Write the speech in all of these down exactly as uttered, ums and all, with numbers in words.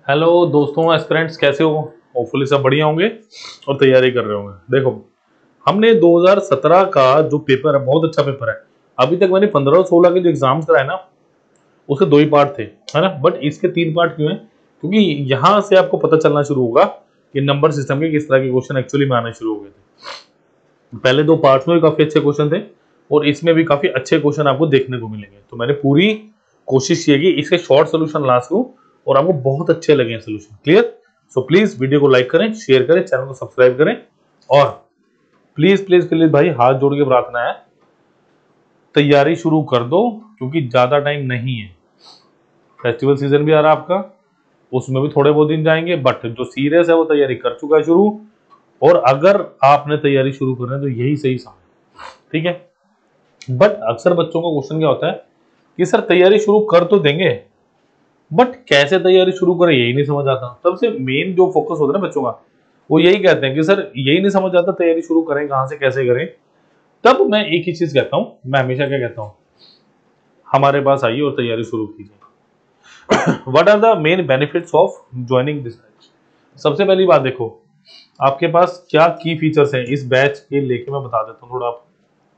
Hello दोस्तों, aspirants कैसे हो? होपफुली सब बढ़िया होंगे और तैयारी कर रहे होंगे। देखो, हमने दो हज़ार सत्रह का जो पेपर है बहुत अच्छा पेपर है। अभी तक मैंने पंद्रह और सोलह के जो एग्जाम्स कराए ना, उसके दो ही पार्ट थे, है ना। बट इसके तीन पार्ट क्यों हैं? क्योंकि यहाँ से आपको पता चलना शुरू होगा कि नंबर सिस्टम के किस तरह के क्वेश्चन एक्चुअली में आने शुरू हो गए थे। पहले दो पार्ट्स में भी काफी अच्छे क्वेश्चन थे और इसमें भी काफी अच्छे क्वेश्चन आपको देखने को मिलेंगे। तो मैंने पूरी कोशिश की कि इसके शॉर्ट सोल्यूशन ला सकूं और आपको बहुत अच्छे लगे solution. Clear? So please video को लाइक करें, शेयर करें, चैनल को सब्सक्राइब करें और प्लीज प्लीज प्लीज भाई हाथ जोड़ के प्रार्थना है, तैयारी शुरू कर दो क्योंकि ज्यादा टाइम नहीं है। फेस्टिवल सीजन भी आ रहा है आपका, उसमें भी थोड़े बहुत दिन जाएंगे, बट जो सीरियस है वो तैयारी कर चुका है शुरू। और अगर आपने तैयारी शुरू करना है तो यही सही समय, ठीक है। बट अक्सर बच्चों का क्वेश्चन क्या होता है कि सर तैयारी शुरू कर तो देंगे बट कैसे तैयारी शुरू करें यही नहीं समझ आता। सबसे मेन जो फोकस होता है ना बच्चों का, वो यही कहते हैं कि सर यही नहीं समझ आता तैयारी शुरू करें कहां से, कैसे करें। तब मैं एक ही चीज कहता हूं, मैं हमेशा क्या कहता हूं, हमारे पास आइए और तैयारी शुरू कीजिए। What are the main benefits of joining this batch? सबसे पहली बात देखो, आपके पास क्या की फीचर्स हैं इस बैच के लेके मैं बता देता हूं थोड़ा आपको।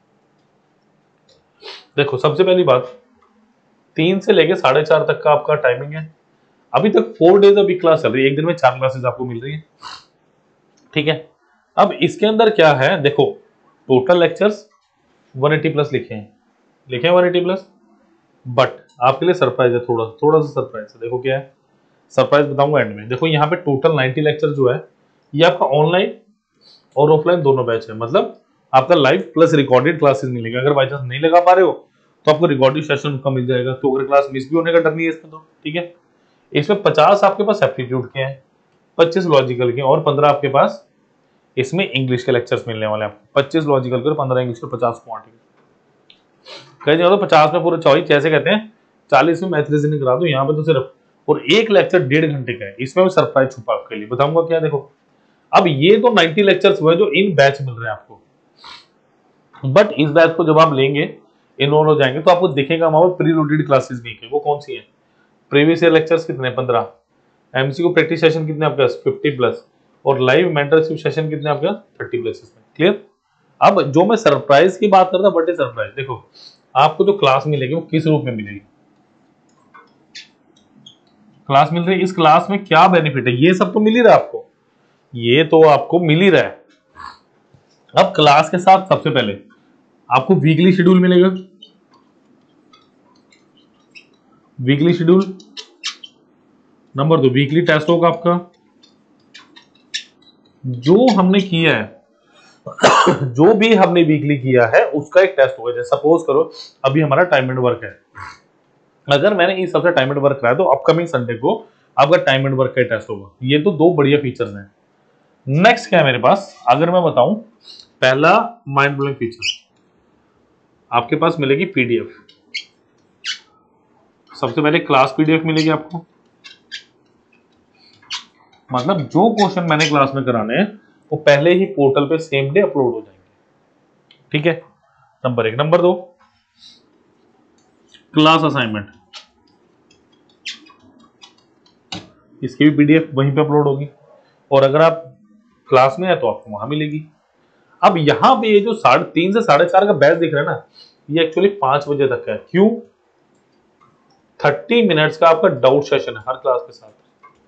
देखो, सबसे पहली बात, तीन से लेके साढ़े चार तक का आपका टाइमिंग है। अभी तक फोर डेज अभी क्लास चल रही है, एक दिन में चार क्लासेस आपको मिल रही है, ठीक है। अब इसके अंदर क्या है देखो, टोटल लेक्चर्स एक सौ अस्सी प्लस लिखे हैं, लिखे हैं एक सौ अस्सी प्लस। बट आपके लिए सरप्राइज है, थोड़ा थोड़ा सा सरप्राइज है। देखो क्या है, सरप्राइज बताऊंगा एंड में। देखो यहाँ पे टोटल नब्बे लेक्चर जो है ये आपका ऑनलाइन और ऑफलाइन दोनों बैच है। मतलब आपका लाइव प्लस रिकॉर्डेड क्लासेस मिलेगा। अगर बाई चांस नहीं लगा पा रहे हो तो आपको रिकॉर्डेड सेशन का मिल जाएगा, तो अगर क्लास मिस भी होने का डर नहीं है इसमें, तो ठीक है। इसमें पचास आपके पास एप्टीट्यूड के हैं, पच्चीस लॉजिकल के और पंद्रह आपके पास इसमें इंग्लिश के लेक्चर्स मिलने वाले हैं आपको। पच्चीस लॉजिकल के और पंद्रह इंग्लिश के, पचास क्वांटिटी। कहीं जाओ तो पचास में पूरे चौबीस, जैसे कहते हैं चालीस में मैथ रीजनिंग करा दो, यहाँ पे तो सिर्फ और एक लेक्चर डेढ़ घंटे का है। इसमें भी सरप्राइज छुपा आपके लिए, बताऊंगा क्या। देखो, अब ये तो नब्बे लेक्चर्स हुए जो इन बैच मिल रहे हैं आपको, बट इस बैच को जब आप लेंगे, इनरोल हो जाएंगे, तो आपको दिखेगा वहां पर प्री लोडेड क्लासेस भी है। वो कौन सी है? प्रीवियस ईयर लेक्चर्स कितने? पंद्रह। एमसीक्यू प्रैक्टिस सेशन कितने आपके पास? पचास प्लस। और लाइव मेंटरशिप सेशन कितने आपके पास? तीस प्लस इसमें। क्लियर? अब जो मैं सरप्राइज की बात करता, बट सरप्राइज देखो, आपको जो क्लास मिलेगी वो किस रूप में मिलेगी? क्लास मिल रही है, इस क्लास में क्या बेनिफिट है? ये सब तो मिल ही रहा है आपको, ये तो आपको मिल ही रहा है। अब क्लास के साथ सबसे पहले आपको वीकली शेड्यूल मिलेगा। Weekly schedule. नंबर दो, वीकली टेस्ट होगा आपका। जो हमने किया है जो भी हमने वीकली किया है उसका एक टेस्ट होगा। जैसे सपोज करो अभी हमारा टाइम एंड वर्क है, अगर मैंने इस सबसे टाइम एंड वर्क कराया तो अपकमिंग संडे को आपका टाइम एंड वर्क का टेस्ट होगा। ये तो दो बढ़िया फीचर्स हैं। नेक्स्ट क्या है मेरे पास, अगर मैं बताऊं, पहला माइंड ब्लोइंग फीचर, आपके पास मिलेगी पीडीएफ। सबसे पहले क्लास पीडीएफ मिलेगी आपको, मतलब जो क्वेश्चन मैंने क्लास में कराने हैं वो पहले ही पोर्टल पे सेम डे अपलोड हो जाएंगे, ठीक है। नंबर एक। नंबर दो, क्लास असाइनमेंट, इसकी भी पीडीएफ वहीं पे अपलोड होगी और अगर आप क्लास में है तो आपको वहां मिलेगी। अब यहाँ पे ये जो साढ़े तीन से साढ़े चार का बैच दिख रहा है ना, ये एक्चुअली पांच बजे तक का है। क्यों? थर्टी मिनट्स का आपका डाउट सेशन है हर क्लास के साथ।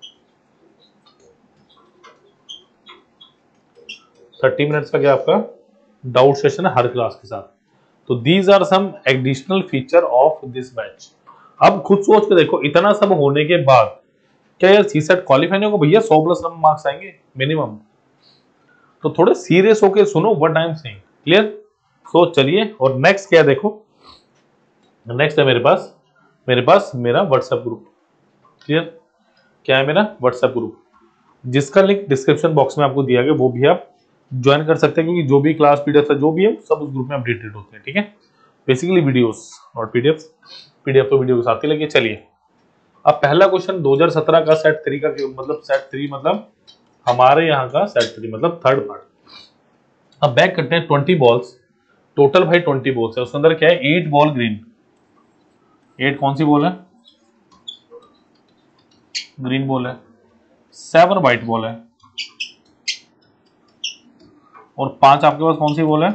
थर्टी मिनट्स का क्या आपका डाउट सेशन है हर क्लास के साथ। तो these are some additional feature of this batch. अब खुद सोच के देखो, इतना सब होने के बाद क्या यार सीसेट क्वालिफाई नहीं होगा? भैया सौ प्लस मार्क्स आएंगे मिनिमम। तो थोड़े सीरियस होके सुनो what I am saying. Clear? So चलिए, और नेक्स्ट क्या देखो, नेक्स्ट है मेरे पास मेरे पास मेरा व्हाट्सएप ग्रुप। क्लियर? क्या है मेरा व्हाट्सएप ग्रुप, जिसका लिंक डिस्क्रिप्शन बॉक्स में आपको दिया गया, वो भी आप ज्वाइन कर सकते हैं क्योंकि जो भी क्लास पीडीएफ है जो भी है सब उस ग्रुप में अपडेटेड होते हैं, ठीक है। बेसिकली वीडियोस और पीडीएफ, पीडीएफ तो वीडियो के साथ ही लगे। चलिए, अब पहला क्वेश्चन दो हज़ार सत्रह का सेट थ्री का, मतलब सेट थ्री मतलब हमारे यहाँ का सेट थ्री मतलब थर्ड पार्ट। अब बैक करते हैं, ट्वेंटी बॉल्स टोटल भाई, ट्वेंटी बॉल्स है, उसके अंदर क्या है, एट बॉल ग्रीन। एट कौन सी बॉल है? ग्रीन बॉल है। सेवन व्हाइट बॉल है और पांच आपके पास कौन सी बॉल है,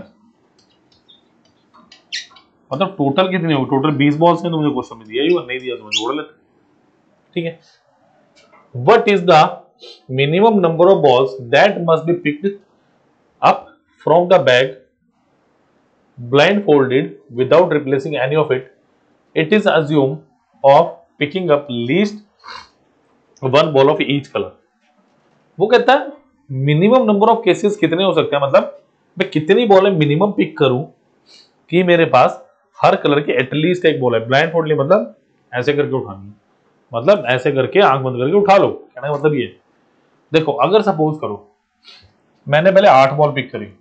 मतलब टोटल कितनी होगी, टोटल बीस बॉल्स हैं तो मुझे क्वेश्चन में दिया ही नहीं दिया तो मैं जोड़ लेते, ठीक है। What is the minimum number of balls that must be picked up from the bag blindfolded without replacing any of it, it is assumed of picking up least one ball of each color। वो कहता है minimum number of cases कितने हो सकते हैं, मतलब मैं कितनी बॉलें मिनिमम पिक करूं कि मेरे पास हर कलर की एटलीस्ट एक बॉल है। ब्लाइंड फोल्डली मतलब ऐसे करके उठानी है, मतलब ऐसे करके आंख बंद करके उठा लो, कहने का मतलब ये। देखो अगर सपोज करो मैंने पहले आठ बॉल पिक करी,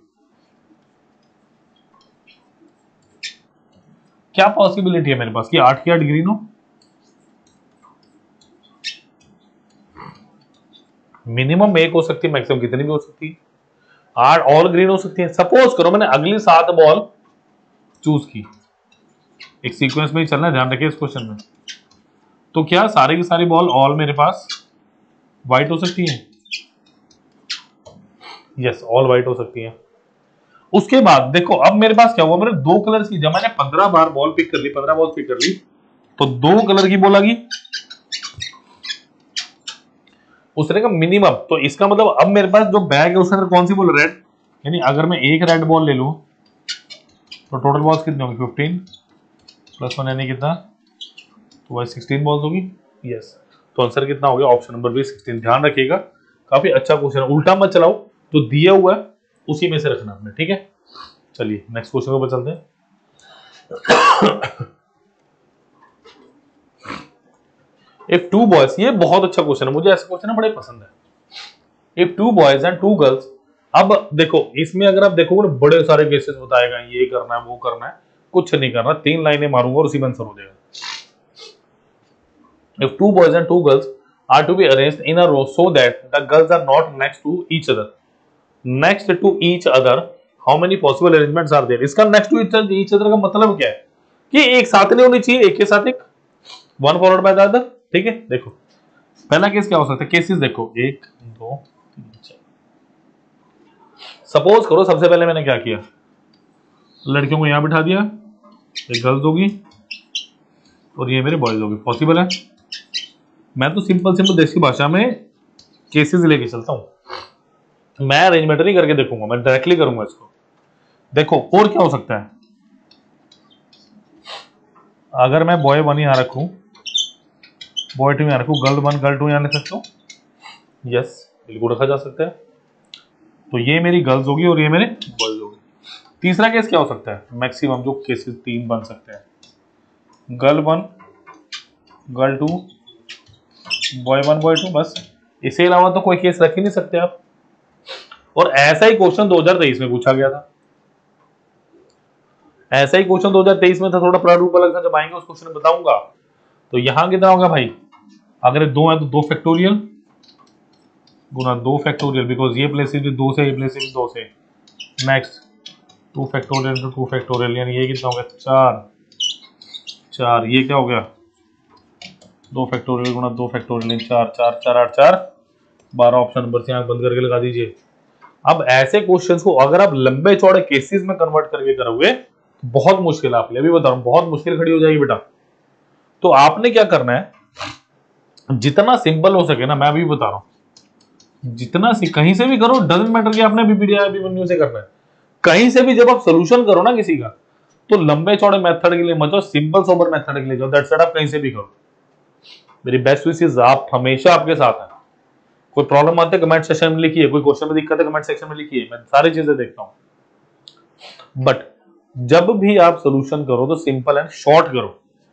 क्या पॉसिबिलिटी है मेरे पास कि आठ की आठ ग्रीन हो, मिनिमम एक हो सकती है, मैक्सिमम कितनी भी हो सकती है, आठ ऑल ग्रीन हो सकती है। सपोज करो मैंने अगली सात बॉल चूज की, एक सीक्वेंस में ही चलना है, ध्यान रखिए इस क्वेश्चन में, तो क्या सारी की सारी बॉल ऑल मेरे पास व्हाइट हो सकती है, यस ऑल व्हाइट हो सकती है। उसके बाद देखो अब मेरे पास क्या हुआ, मेरे दो कलर की, जब मैंने पंद्रह बार बॉल पिक कर ली, पंद्रह बॉल पिक कर ली तो दो कलर की बॉल आ गई, उसने का मिनिमम, तो इसका मतलब अब मेरे पास जो बैग है उसके अंदर कौन सी बॉल, रेड, यानी अगर मैं एक रेड बॉल ले लूं तो टोटल बॉल्स कितनी होंगी, फिफ्टीन प्लस वन यानी कितना, तो वही सिक्सटीन बॉल्स होगी, यस। तो आंसर कितना हो गया, ऑप्शन नंबर बी सिक्सटीन। ध्यान रखिएगा काफी अच्छा क्वेश्चन है, उल्टा मत चलाओ, तो दिया हुआ है उसी में से रखना आपने, ठीक है। चलिए नेक्स्ट क्वेश्चन के ऊपर चलते हैं। इफ टू बॉयज, ये बहुत अच्छा क्वेश्चन है, मुझे ऐसे क्वेश्चन बड़े पसंद है। If two boys and two girls, अब देखो इसमें अगर आप देखोगे ना बड़े सारे केसेस बताएगा, ये करना है वो करना है, कुछ नहीं करना, तीन लाइनें मारूंगा और उसी में आंसर हो जाएगा। If two boys and two girls are to be arranged in a row so that the girls are not next to each other, next to each other how many possible arrangements are there. इसका next to each other का मतलब क्या है कि एक साथ नहीं होनी चाहिए, एक के साथ एक, one followed by the other, ठीक है। देखो पहला केस क्या हो सकता है, केसेस देखो एक दो तीन चार। सपोज करो सबसे पहले मैंने क्या किया, लड़कियों को यहां बिठा दिया, एक गर्ल्स होगी और ये मेरे बॉयज होगी, पॉसिबल है। मैं तो सिंपल सिंपल देसी भाषा में केसेस लेके चलता हूं, मैं अरेंजमेंट नहीं करके देखूंगा, मैं डायरेक्टली करूंगा इसको। देखो और क्या हो सकता है, अगर मैं बॉय वन यहां रखूं, बॉय टू यहां रखूं, गर्ल वन गर्ल टू यहां ले सकता हूं, यस बिल्कुल रखा जा सकता है। तो ये मेरी गर्ल्स होगी और ये मेरे बॉयज होगी। तीसरा केस क्या हो सकता है, मैक्सिमम जो केसेस तीन बन सकते हैं, girl one girl two boy one boy two, बस, इसके अलावा तो कोई केस रख ही नहीं सकते आप। और ऐसा ही क्वेश्चन दो हज़ार तेईस में पूछा गया था, ऐसा ही क्वेश्चन दो हज़ार तेईस में था, थोड़ा प्रारूप अलग था, जब आएंगे उस क्वेश्चन में बताऊंगा। तो यहां कितना होगा भाई, अगर दो है तो दो फैक्टोरियल गुना दो फैक्टोरियल, बिकॉज ये प्लेसेस भी दो से, ये प्लेसेस भी दो से, next two factorial two two factorial, यानी ये कितना हो गया, चार चार, ये क्या हो गया, दो फैक्टोरियल गुना दो फैक्टोरियल, चार चार चार आठ चार बारह, ऑप्शन नंबर से आंख बंद करके लगा दीजिए। अब ऐसे क्वेश्चंस को अगर आप लंबे चौड़े केसेस में कन्वर्ट करके करोगे तो बहुत मुश्किल, आप अभी बता रहा हूं बहुत मुश्किल खड़ी हो जाएगी बेटा। तो आपने क्या करना है, जितना सिंपल हो सके ना, मैं अभी बता रहा हूं, जितना सी कहीं से भी करो, डजंट मैटर कि आपने बीपीडीआई अभिमन्यु से करना है, कहीं से भी जब आप सोल्यूशन करो ना किसी का, तो लंबे चौड़े मेथड के लिए मत जाओ, सिंपल सोबर मेथड के लिए जाओ, दैट्स इट, आप कहीं से भी करो। मेरी बेस्ट विशेस, आप हमेशा आपके साथ है। कोई प्रॉब्लम आते है कमेंट सेक्शन में लिखिए, कोई क्वेश्चन में दिक्कत है कमेंट सेक्शन में लिखिए, मैं सारी चीजें देखता हूं। बट जब भी आप सोल्यूशन करो तो सिंपल एंड शॉर्ट करो।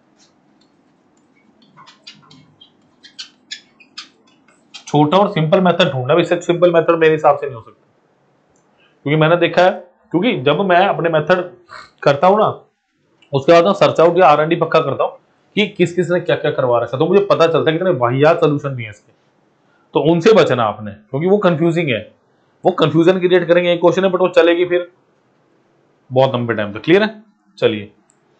छोटा और सिंपल मेथड ढूंढना, इससे सिंपल मेथड मेरे हिसाब से नहीं हो सकता, क्योंकि मैंने देखा है, क्योंकि जब मैं अपने मेथड करता हूं ना, उसके बाद सर्च आउट या आर एंड डी पक्का करता हूं कि किस किस ने क्या क्या करवा रखा, तो मुझे पता चलता है कितने वाहियात सोल्यूशन भी है इसके। तो उनसे बचना आपने, क्योंकि वो कंफ्यूजिंग है, वो कंफ्यूजन क्रिएट करेंगे, एक क्वेश्चन है बट वो चलेगी फिर बहुत लंबे टाइम तक। क्लियर है, चलिए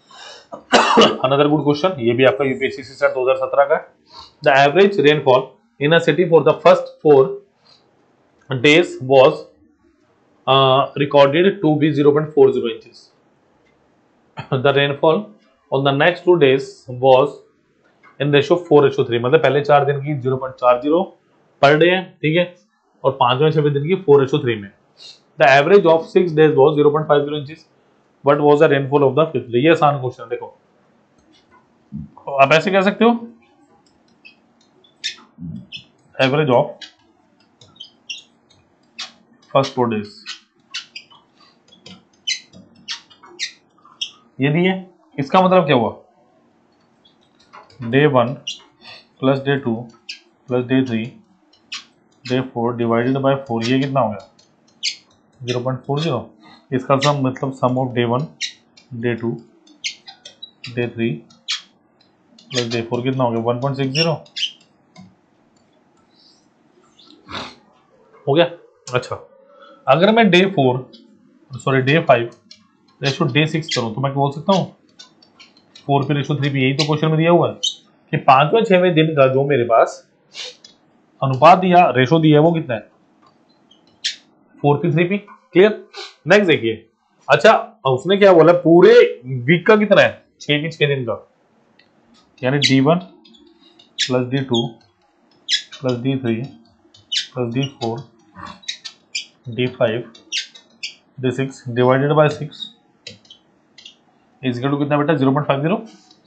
अनदर गुड क्वेश्चन, ये भी आपका यूपीएससी से दो हज़ार सत्रह का है। The average rainfall in a city for the first four days was uh, recorded to be zero point four zero inches. The rainfall on the next two days was in ratio four ratio three, मतलब पहले चार दिन की zero point four zero per day है, ठीक है, और पांचवें छठवें दिन की four ratio three में. The average of six days was zero point five zero inches. What was the rainfall of the fifth day? ये आसान क्वेश्चन. देखो आप ऐसे कह सकते हो average of first four days, ये दिए, इसका मतलब क्या हुआ, day one plus day two plus day three day four divided by four, ये कितना हो गया जीरो पॉइंट फोर जीरो. इसका सम मतलब sum of day one day two day three plus day four कितना हो गया वन पॉइंट सिक्स जीरो हो गया. अच्छा, अगर मैं day four sorry day five ratio day six करूं तो मैं क्या बोल सकता हूँ फोर पे रेशो थ्री पे. यही तो क्वेश्चन में दिया हुआ है कि पांचवें छठवें दिन का जो मेरे पास अनुपात दिया रेशो दिया है वो कितना है four P three P. Clear. Next देखिए. अच्छा, उसने क्या बोला पूरे वीक का कितना है छह की छह दिन का, यानी D one plus D two plus D three plus D four D five D six divided by six is equal to कितना बेटा जीरो पॉइंट फाइव जीरो.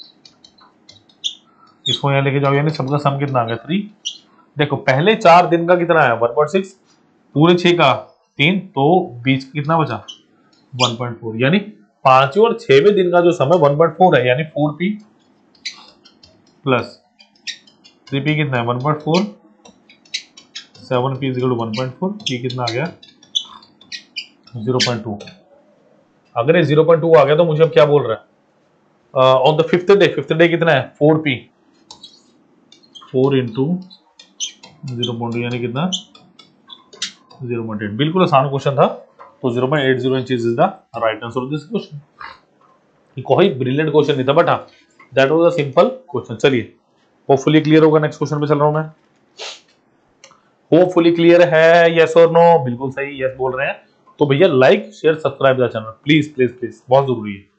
इसको यहाँ लेके जाओ, यानी सबका सम कितना आ गया थ्री. देखो पहले चार दिन का कितना है वन पॉइंट सिक्स, पूरे छह का तीन, तो बीच कितना बचा वन पॉइंट फोर, यानी पांचवें और छठवें दिन का जो समय वन पॉइंट फोर है, यानी four P plus three P कितना है one point four, seven P equal to one point four, ये कितना आ गया जीरो पॉइंट टू. अगर ये जीरो पॉइंट टू आ गया तो मुझे अब क्या बोल रहा है on the fifth day. Fifth day कितना है four P, four into zero point two यानी कितना जीरो पॉइंट एट. बिल्कुल आसान क्वेश्चन था, तो zero point eight zero inches is the right answer of this question. कोई ब्रिलियंट क्वेश्चन नहीं था बट हाँ that was a simple question. चलिए होपफुली क्लियर होगा. नेक्स्ट क्वेश्चन पे चल रहा हूं मैं. होपफुली क्लियर है, यस और नो. बिल्कुल सही, यस बोल रहे हैं. तो भैया like share subscribe the channel please please please, बहुत जरूरी है.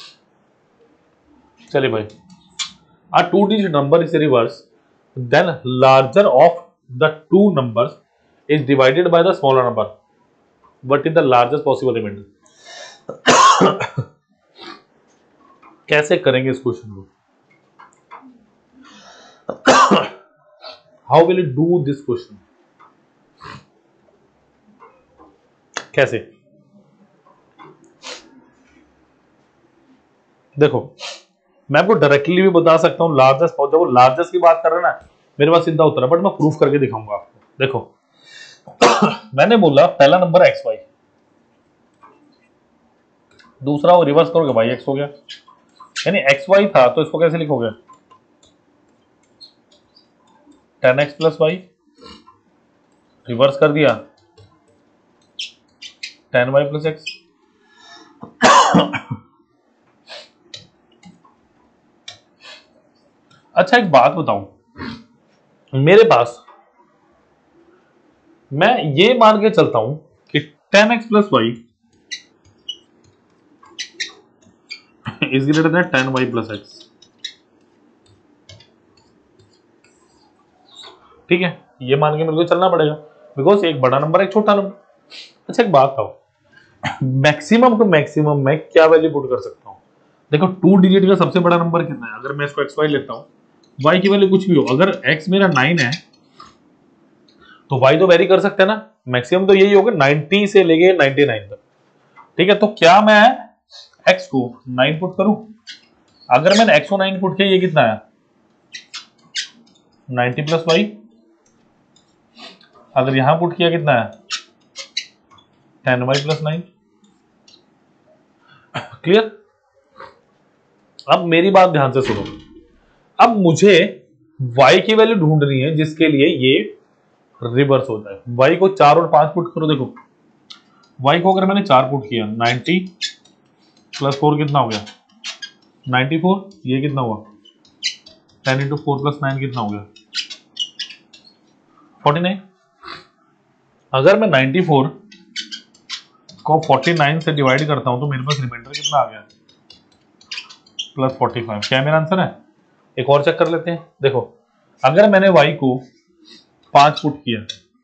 चलिए भाई, a two digit number is reverse then larger of the two numbers is divided by the smaller number, what is the largest possible remainder. कैसे करेंगे इस question को, how will you do this question, कैसे. देखो मैं आपको directly भी बता सकता हूं लार्जेस्ट, जब वो लार्जेस्ट की बात कर रहे हैं ना मेरे पास सीधा उत्तर है, बट मैं प्रूफ करके दिखाऊंगा आपको. देखो मैंने बोला पहला नंबर एक्स वाई, दूसरा वो रिवर्स करोगे भाई एक्स हो गया, यानी एक्स वाई था तो इसको कैसे लिखोगे ten X plus Y, reverse कर दिया टेन वाई प्लस एक्स. अच्छा एक बात बताऊं, मेरे पास मैं ये मान के चलता हूं कि ten X plus Y is greater than ten Y plus X. ठीक है, ये मान के मेरे को चलना पड़ेगा बिकॉज एक बड़ा नंबर एक छोटा नंबर. अच्छा एक बात बताओ, मैक्सिमम को मैक्सिमम मैं क्या वैल्यू पुट कर सकता हूं. देखो टू डिजिट का सबसे बड़ा नंबर कितना है, अगर मैं इसको एक्स वाई लेता हूं, y की वैल्यू कुछ भी हो, अगर x मेरा नाइन है तो y तो वेरी कर सकते हैं ना, मैक्सिमम तो यही होगा नाइंटी से लेके नाइंटी नाइन तक. ठीक है, तो क्या मैं x को नाइन पुट करूं, अगर मैंने x को नाइन पुट किया ये कितना है नाइंटी प्लस y, अगर यहां पुट किया कितना है ten Y plus nine. Clear. अब मेरी बात ध्यान से सुनो, अब मुझे y की वैल्यू ढूंढनी है जिसके लिए ये रिवर्स होता है. y को चार और पांच पुट करो. देखो y को अगर मैंने चार पुट किया नाइंटी प्लस फोर कितना हो गया नाइंटी फोर, ये कितना हुआ ten into four plus nine कितना हो गया फोर्टी नाइन। अगर मैं नाइन्टी फोर को फोर्टी नाइन से डिवाइड करता हूं तो मेरे पास रिमाइंडर कितना आ गया, प्लस फोर्टी फाइव। क्या मेरा आंसर है? एक और चेक कर लेते हैं। देखो अगर मैंने y को पांच फुट किया,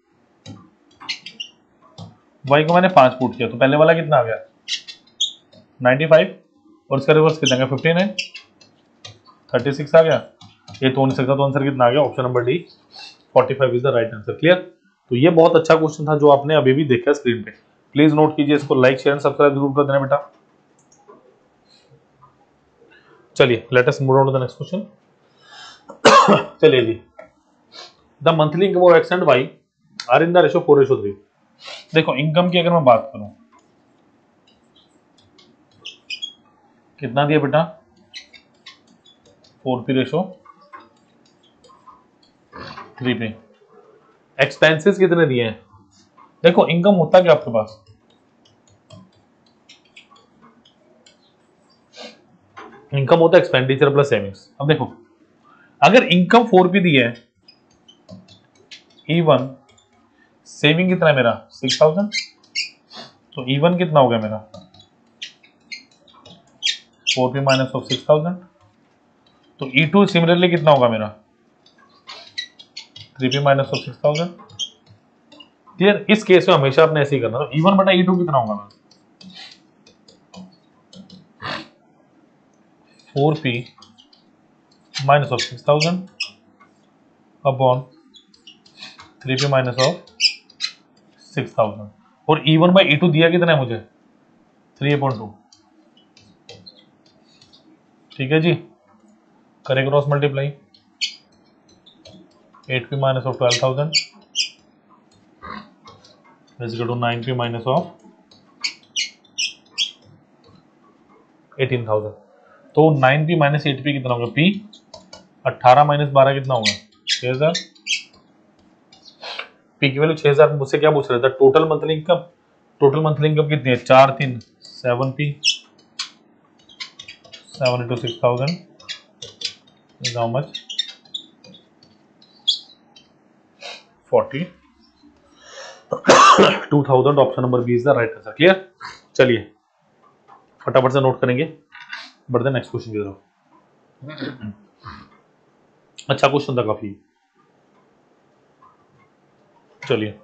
y को मैंने पांच फुट किया तो पहले वाला कितना आ गया नाइन्टी फाइव, और इसका रिवर्स कितना गया फिफ्टी नाइन, थर्टी सिक्स आ गया। ये तो हो नहीं सकता, तो आंसर कितना आ गया? Option number D forty five is the right answer. Clear? तो ये बहुत अच्छा क्वेश्चन था जो आपने अभी भी देखा स्क्रीन पे। प्लीज नोट कीजिए इसको, लाइक शेयर एंड सब्सक्राइब जरूर कर देना बेटा। चलिए let us move on to the next question. चलिए जी, the monthly income of X and Y are in the ratio four ratio three. देखो इनकम की अगर मैं बात करूं, कितना दिया बेटा? फोर पी रेशो थ्री पे। एक्सपेंसेस कितने दिए हैं? देखो इनकम होता क्या आपके पास, इनकम होता है एक्सपेंडिचर प्लस सेविंग्स। अब देखो अगर इनकम फोर पी दी है, ई वन सेविंग कितना है मेरा सिक्स थाउजेंड, तो ई वन कितना हो गया मेरा four P minus of six thousand. तो ई टू सिमिलरली कितना होगा मेरा three P minus of six thousand. Clear? इस केस में हमेशा आपने ऐसे ही करना। तो ई वन बटा ई टू कितना होगा four P minus of six thousand upon three P minus of six thousand. और E one by E two दिया कितना है मुझे थ्री अपॉन टू। ठीक है जी, करें cross multiply, eight P minus of twelve thousand is equal to nine P minus of eighteen thousand. तो nine P minus eight P कितना होगा पी, अट्ठारह माइनस बारह कितना होगा छह हजार। पी की वैल्यू छह हजार। मुझसे क्या पूछ रहा था? Total monthly income. Total monthly income कितनी है? चार तीन seven P, seven into six thousand is how much forty two thousand. Option number B is the right answer. Clear? चलिए फटाफट से नोट करेंगे, बढ़ते नेक्स्ट क्वेश्चन की तरफ। अच्छा क्वेश्चन था काफी। चलिए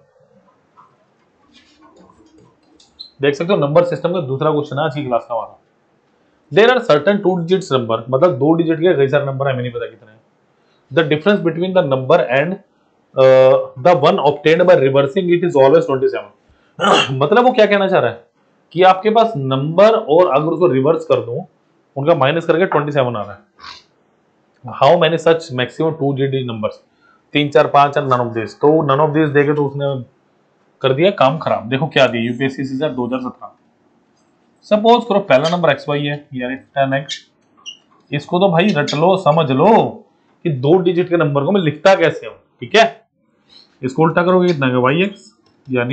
देख सकते हो नंबर सिस्टम का दूसरा क्वेश्चन है आज की क्लास का हमारा। There are certain two digits number, मतलब दो डिजिट के कई सारे नंबर है, हमें नहीं पता कितने हैं। The difference between the number and the one obtained by reversing it is always twenty seven. मतलब वो क्या कहना चाह रहा है कि आपके पास नंबर और अगर उसको रिवर्स कर दूं उनका माइनस करके ट्वेंटी सेवन आ रहा है। How many such maximum two digit numbers? तीन चार पांच और नन ऑफ दिस। तो नन ऑफ दिस देखे तो उसने कर दिया काम खराब। देखो क्या दिया यूपीएससी सीजर दो हजार सत्रह। सपोज करो पहला नंबर एक्स वाई है यानी टेन एक्स। इसको तो भाई रट लो, समझ लो कि दो डिजिट के नंबर को मैं लिखता कैसे हूं। ठीक है, इसको उल्टा करोगे कितना है वाई एक्स यानी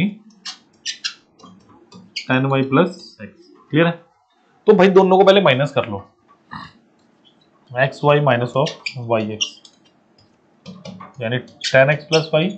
ten Y plus X. Clear है? तो भाई दोनों को पहले माइनस कर लो, X Y minus of Y X यानी ten X plus Y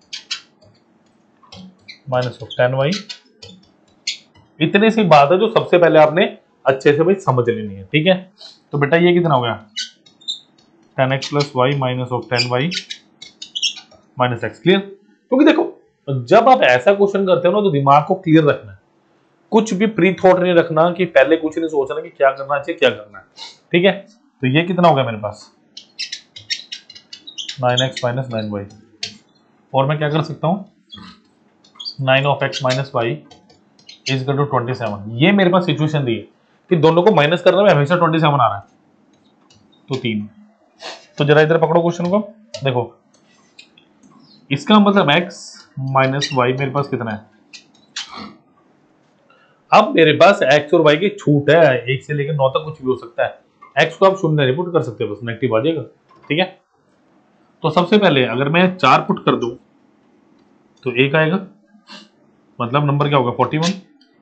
minus of ten Y. इतनी सी बात है जो सबसे पहले आपने अच्छे से भाई समझ लेनी है। ठीक है, तो बेटा ये कितना हो गया ten X plus Y minus of ten Y minus X. Clear? क्योंकि देखो जब आप ऐसा क्वेश्चन करते हो ना तो दिमाग को क्लियर रखना है, कुछ भी प्री थॉट नहीं रखना कि पहले कुछ नहीं सोचना कि क्या करना चाहिए क्या करना है। ठीक है, तो ये कितना हो गया मेरे पास nine X minus nine Y. और मैं क्या कर सकता हूं nine of X minus Y is equal to twenty seven. ये मेरे पास सिचुएशन दी है कि दोनों को माइनस करने में हमेशा ट्वेंटी सेवन आ रहा है, तो तीन। तो जरा इधर पकड़ो क्वेश्चन को, देखो इसका मतलब x माइनस वाई मेरे पास कितना है। अब मेरे पास x और y की छूट है, एक से लेकर नौ तक कुछ भी हो सकता है। x को आप शून्य नहीं पुट कर सकते, बस नेगेटिव आ जाएगा। ठीक है, तो सबसे पहले अगर मैं चार पुट कर दूं तो एक आएगा, मतलब नंबर क्या होगा फोर्टी वन।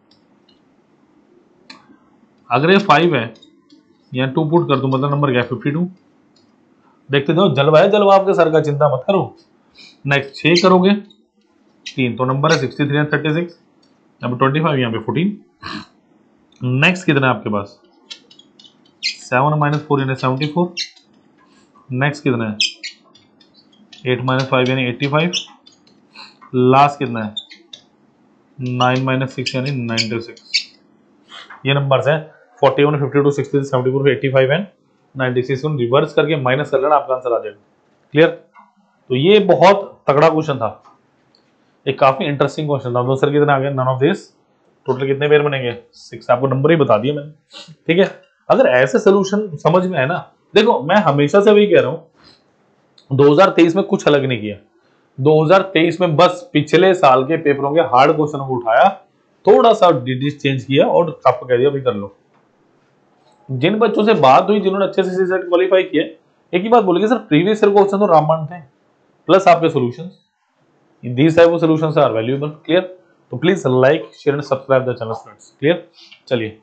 अगर ये फाइव है या टू पुट कर दूं मतलब नंबर क्या है फिफ्टी टू। देखते जाओ, जलवा है जलवा आपके सर का, चिंता मत करो। नेक्स्ट छह करोगे तीन, तो नंबर है sixty three and thirty six, यहाँ पे ट्वेंटी फाइव, यहाँ पे फोर्टीन। नेक्स्ट कितना है आपके पास, सेवन माइनस फोर यानी सेवेंटी फोर। नेक्स्ट कितना है, एट माइनस फाइव यानी एट्टी फाइव। लास्ट कितना है, नाइन माइनस सिक्स यानी नाइन्टी सिक्स। ये नंबर्स हैं forty one, fifty two, sixty, seventy four, eighty five and ninety six. Reverse करके माइनस कर लेना, आपका आंसर आ जाएगा। क्लियर। तो ये बहुत तगड़ा क्वेश्चन था, एक काफी इंटरेस्टिंग क्वेश्चन था। सर कितने आ गए, नन ऑफ दिस। टोटल कितने पेयर बनेंगे, सिक्स। आपको नंबर ही बता दिया मैंने, ठीक है। अगर ऐसे सोल्यूशन समझ में आए ना, देखो मैं हमेशा से वही कह रहा हूं, दो हज़ार तेईस में कुछ अलग नहीं किया। दो हज़ार तेईस में बस पिछले साल के पेपरों के हार्ड क्वेश्चन को उठाया, थोड़ा सा डिजिट चेंज किया और आपको कह दिया भाई कर लो। जिन बच्चों से बात हुई जिन्होंने अच्छे से सीसेट क्वालिफाई किए, एक ही बात बोलेगी सर प्रीवियस ईयर क्वेश्चन तो रामबाण थे प्लस आपके solutions. These type of solutions are valuable. Clear? तो please like share and subscribe the channel friends. Clear. चलिए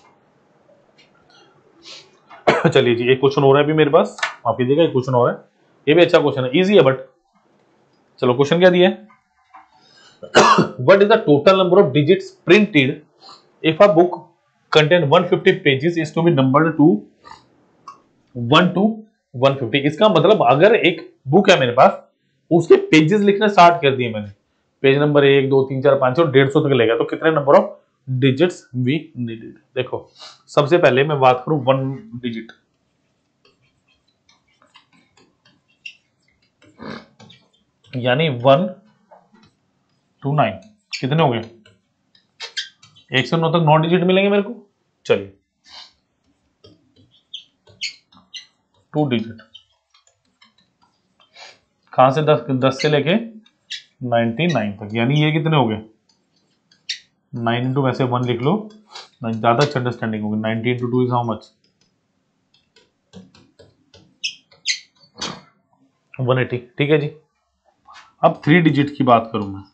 चलिए जी, एक क्वेश्चन हो रहा है अभी मेरे पास, आप कीजिएगा। एक क्वेश्चन हो रहा है, ये भी अच्छा क्वेश्चन है, इजी है बट चलो। क्वेश्चन क्या दिया है, what is the total number of digits printed if a book contain one fifty pages is to be numbered to one to one fifty. इसका मतलब अगर एक बुक है मेरे पास, उसके पेजेस लिखना स्टार्ट कर दिए मैंने, पेज नंबर एक दो तीन चार पांच और डेढ़ सौ तक लेगा, तो कितने number of digits we needed. देखो सबसे पहले मैं बात करूं वन डिजिट, यानी वन टू नाइन, कितने हो गए, एक से नौ तक नौ डिजिट मिलेंगे मेरे को। चलिए टू डिजिट कहां से, दस दस से लेके नाइनटी नाइन तक, यानी ये कितने हो गए, नाइन इंटू वैसे वन लिख लो, ज्यादा अच्छी अंडरस्टैंडिंग होगी। Ninety into two is how much, one eighty. ठीक है जी। अब थ्री डिजिट की बात करूं मैं,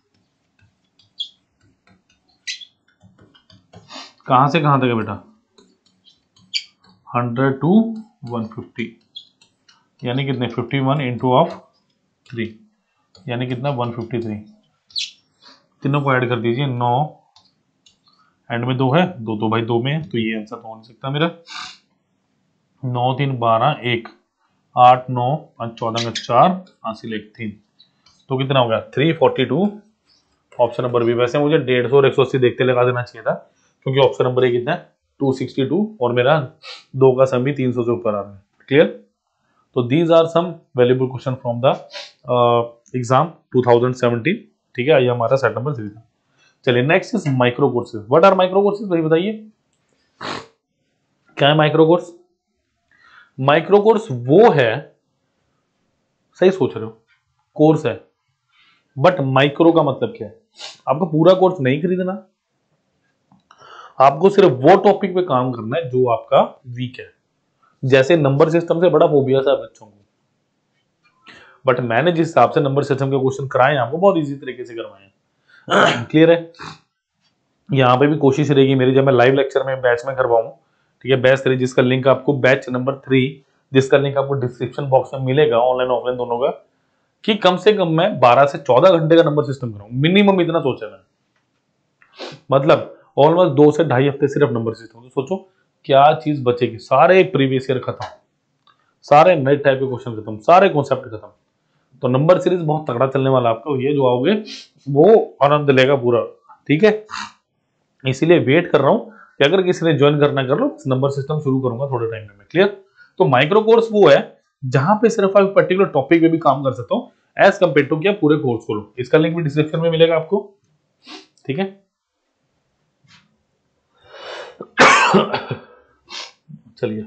कहां से कहां तक है बेटा, हंड्रेड टू वन फिफ्टी, यानी कितने, fifty one into of three, यानी कितना, वन फिफ्टी थ्री। तीनों को ऐड कर दीजिए, नौ एंड में दो है, दो तो भाई दो में है, तो ये आंसर तो हो नहीं सकता मेरा। नौ तीन बारह, एक आठ, नौ पांच चौदह का चार, हासिल एक तीन, तो कितना हो गया, three forty two. Option number B. वैसे मुझे डेढ़ सौ और एक सौ अस्सी देखते लगा देना चाहिए था, क्योंकि ऑप्शन नंबर ए कितना है, टू सिक्सटी टू, और मेरा दो का सम भी तीन सौ से ऊपर आ रहा है। क्लियर। तो these are some valuable question from the exam two thousand seventeen. ठीक है, ये हमारा सेट नंबर थ्री था। चलिए next is micro courses. What are micro courses, भाई बताइए क्या है माइक्रो कोर्स। माइक्रो कोर्स वो है, सही सोच रहे हो, कोर्स है, बट माइक्रो का मतलब क्या है, आपको पूरा कोर्स नहीं खरीदना, आपको सिर्फ वो टॉपिक पे काम करना है जो आपका वीक है। जैसे नंबर सिस्टम से बड़ा फोबिया था बच्चों को, बट मैंने जिस हिसाब से नंबर सिस्टम के क्वेश्चन कराए आपको, बहुत इजी तरीके से करवाए। क्लियर है। यहाँ पे भी कोशिश रहेगी मेरी, जब मैं लाइव लेक्चर में बैच में करवाऊं, ठीक है, बैच थ्री जिसका लिंक आपको, बैच नंबर थ्री जिसका लिंक आपको डिस्क्रिप्शन बॉक्स में मिलेगा, ऑनलाइन ऑफलाइन दोनों का, कि कम से कम मैं बारह से चौदह घंटे का नंबर सिस्टम कराऊं, मिनिमम इतना सोचा मैंने। मतलब ऑलमोस्ट दो से ढाई हफ्ते सिर्फ नंबर सिस्टम। तो सोचो क्या चीज बचेगी, सारे प्रीवियस ईयर खत्म, सारे नए टाइप के क्वेश्चन खत्म, सारे कॉन्सेप्ट खत्म। तो नंबर सीरीज बहुत तगड़ा चलने वाला आपका, ये जो आओगे वो आनंद लेगा पूरा। ठीक है, इसीलिए वेट कर रहा हूं कि अगर किसी ने ज्वाइन करना कर लो, नंबर सिस्टम शुरू करूंगा थोड़े टाइम में। क्लियर। तो माइक्रो कोर्स वो है जहां पे सिर्फ आप पर्टिकुलर टॉपिक पे भी काम कर सकता हूं एज कंपेयर टू क्या पूरे कोर्स को लो। इसका लिंक भी डिस्क्रिप्शन में मिलेगा आपको। ठीक है, चलिए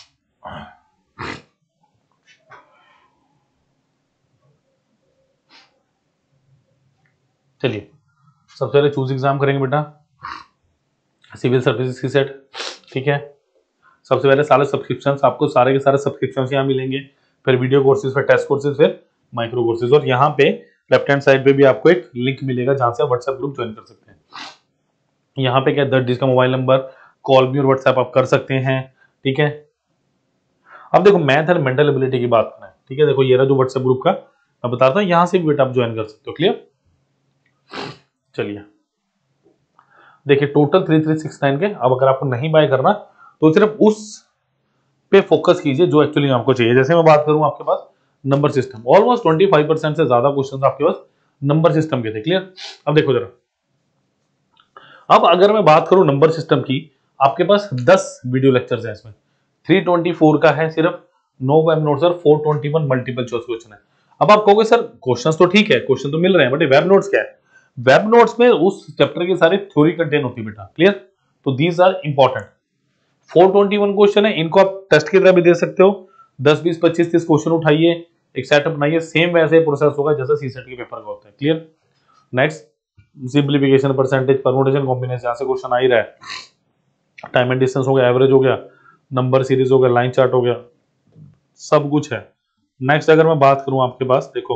चलिए सबसे पहले चूज एग्जाम करेंगे बेटा, सिविल सर्विसेज की सेट। ठीक है, सबसे पहले सारे सब्सक्रिप्शंस आपको, सारे के सारे सब्सक्रिप्शंस यहाँ मिलेंगे, फिर वीडियो कोर्सेज, फिर टेस्ट कोर्सेज, फिर माइक्रो कोर्सेज, और यहाँ पे लेफ्ट हैंड साइड पे भी आपको एक लिंक मिलेगा जहां से आप व्हाट्सएप ग्रुप ज्वाइन कर सकते हैं। यहाँ पे क्या दर्ज जिसका मोबाइल नंबर, कॉल भी और व्हाट्सएप आप कर सकते हैं। ठीक है, अब देखो मैथ एंड मेंटल एबिलिटी की बात करें, ठीक है, देखो ये रहा जो व्हाट्सएप ग्रुप का, मैं बता रहा हूँ यहाँ से भी बेटा आप ज्वाइन कर सकते हो। क्लियर? चलिए देखिए total three three six nine के। अब अगर आपको नहीं बाय करना तो सिर्फ उस पे फोकस कीजिए जो एक्चुअली आपको चाहिए। जैसे मैं बात करूं आपके पास number system, almost twenty five percent से ज्यादा क्वेश्चन आपके पास नंबर सिस्टम के थे। क्लियर? अब देखो जरा, अब अगर मैं बात करूं नंबर सिस्टम की, आपके पास दस वीडियो लेक्चर्स हैं इसमें, थ्री ट्वेंटी फोर का है सिर्फ, नो वेब नोट्स और four twenty one multiple choice question है। अब आप कहोगे सर क्वेश्चंस तो ठीक है, क्वेश्चन तो मिल रहे हैं, बट वेब नोट्स क्या है? वेब नोट्स में उस चैप्टर के सारे थ्योरी कंटेन होती है बेटा। क्लियर? तो these are important. Four twenty one question है, इनको आप टेस्ट की तरह भी दे सकते हो। दस बीस पच्चीस तीस क्वेश्चन उठाइए, एक सेटअप बनाइए, सेम वैसे प्रोसेस होगा जैसे सीसेट के पेपर का होता है। Clear? Next simplification, percentage, permutation, combination, यहां से क्वेश्चन आ ही रहा है। टाइम एंड डिस्टेंस हो गया, एवरेज हो गया, नंबर सीरीज हो गया, लाइन चार्ट हो गया, सब कुछ है। नेक्स्ट अगर मैं बात करूं आपके पास, देखो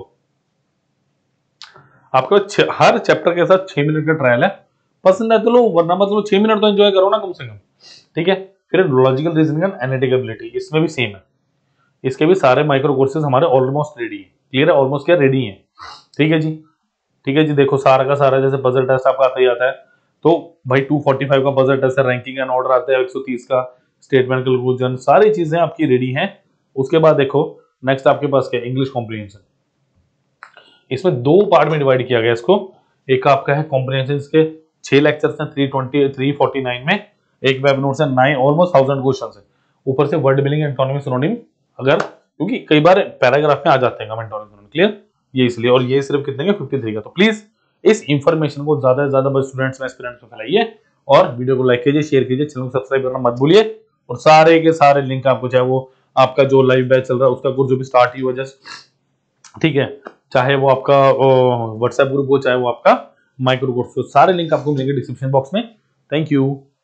आपके हर चैप्टर के साथ छह मिनट का ट्रायल है, पसंद है तो लो, वरना मत लो, छह मिनट तो एंजॉय करो ना कम से कम। ठीक है? फिर logical reasoning and analytical ability, इसमें भी सेम है। इसके भी सारे माइक्रो कोर्सेज हमारे ऑलमोस्ट रेडी है। क्लियर है? ऑलमोस्ट क्या रेडी है। ठीक है जी? ठीक है जी। देखो सारा का सारा जैसे पजल टेस्ट आपका आता ही आता है, तो भाई टू फोर्टी फाइव का पजल टेस्ट है, रैंकिंग एंड ऑर्डर आता है एक सौ तीस का, स्टेटमेंट कंक्लूजन, सारी चीजें आपकी रेडी हैं। उसके बाद देखो नेक्स्ट आपके पास क्या, इंग्लिश कॉम्प्रिहेंशन। इसमें दो पार्ट में डिवाइड किया गया इसको। एक आपका है कॉम्प्रिहेंशन के छह लेक्चर्स हैं three twenty three forty nine में, एक वेब नोट्स है नाइन, ऑलमोस्ट थाउजेंड क्वेश्चन है, ऊपर से वर्ड बिलिंग, एंटोनिम, सिनोनिम, अगर क्योंकि कई बार पैराग्राफ में आ जाते हैं एंटोनिम सिनोनिम। क्लियर? ये इसलिए, और ये सिर्फ कितने का, फिफ्टी थ्री का। तो प्लीज इस इंफॉर्मेशन को ज्यादा से ज्यादा स्टूडेंट्स में एस्पिरेंट्स में फैलाइए, और वीडियो को लाइक कीजिए, शेयर कीजिए, चैनल को सब्सक्राइब करना मत भूलिए। और सारे के सारे लिंक आपको, चाहे वो आपका जो लाइव बैच चल रहा है उसका कोर्स जो भी स्टार्ट ही हुआ जस्ट, ठीक है, चाहे वो आपका व्हाट्सएप ग्रुप हो, चाहे वो आपका माइक्रो कोर्स हो, सारे लिंक आपको मिलेंगे डिस्क्रिप्शन बॉक्स में। Thank you.